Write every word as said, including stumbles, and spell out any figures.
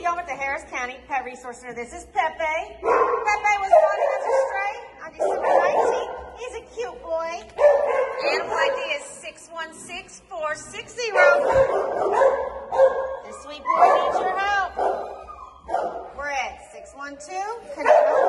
Gilbert, the Harris County Pet Resource Center. This is Pepe. Pepe was brought in as a stray on December nineteenth. He's a cute boy. Animal I D is six one six four six zero. This sweet boy needs your help. We're at six one two Canada